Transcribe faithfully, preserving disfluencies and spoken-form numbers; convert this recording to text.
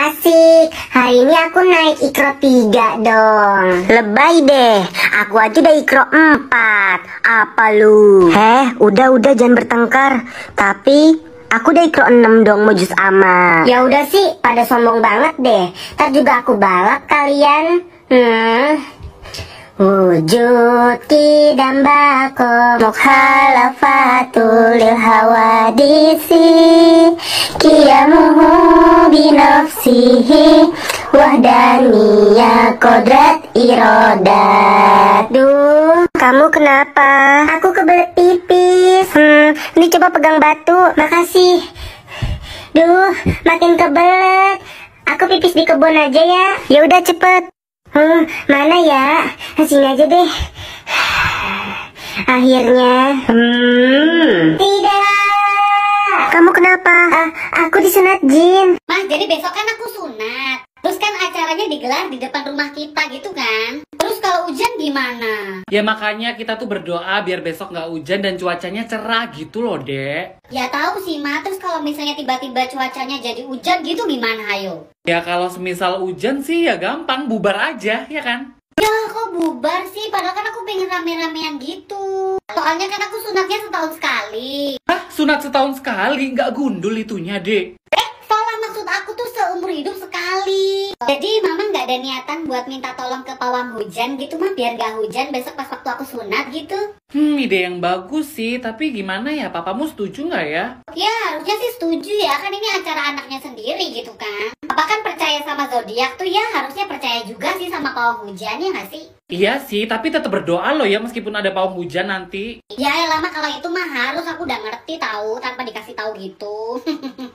Asik, hari ini aku naik ikro tiga dong. Lebay deh, aku aja udah ikro empat. Apa lu? Heh, udah-udah jangan bertengkar. Tapi aku udah ikro enam dong mau juz amma. Ya udah sih, pada sombong banget deh. Ntar juga aku balap kalian. Hmm. Wujud kidam bako mukhalafatul hawadisi kiyamuhu binafsihi wahdaniyah kodrat irodat. Duh, kamu kenapa? Aku kebelet pipis. Hmm, ini coba pegang batu. Makasih. Duh, makin kebelet. Aku pipis di kebun aja ya. Ya udah cepet. Hmm, mana ya? Sini aja deh. Akhirnya. Hmm. Tidak. Kamu kenapa? Ah, aku disunat jin. Mas, jadi besok kan aku sunat. Terus kan acaranya digelar di depan rumah kita gitu kan. Terus kalau hujan gimana? Ya makanya kita tuh berdoa biar besok nggak hujan dan cuacanya cerah gitu loh, Dek. Ya tahu sih, Ma. Terus kalau misalnya tiba-tiba cuacanya jadi hujan gitu gimana, ayo? Ya kalau semisal hujan sih ya gampang, bubar aja, ya kan? Ya kok bubar sih? Padahal kan aku pengen rame-ramean gitu. Soalnya kan aku sunatnya setahun sekali. Hah, sunat setahun sekali, nggak gundul itunya, Dek. Eh, salah, maksud aku tuh seumur hidup sekali. Jadi mama nggak ada niatan buat minta tolong ke pawang hujan gitu mah, biar nggak hujan besok pas waktu aku sunat gitu. Hmm, ide yang bagus sih, tapi gimana ya, papamu setuju nggak ya? Ya harusnya sih setuju ya, kan ini acara anaknya sendiri gitu kan. Papa kan percaya sama zodiak tuh ya, harusnya percaya juga sih sama pawang hujan, ya nggak sih? Iya sih, tapi tetap berdoa loh ya meskipun ada pawang hujan nanti. Ya lama kalau itu mah harus, aku udah ngerti tahu tanpa dikasih tahu gitu.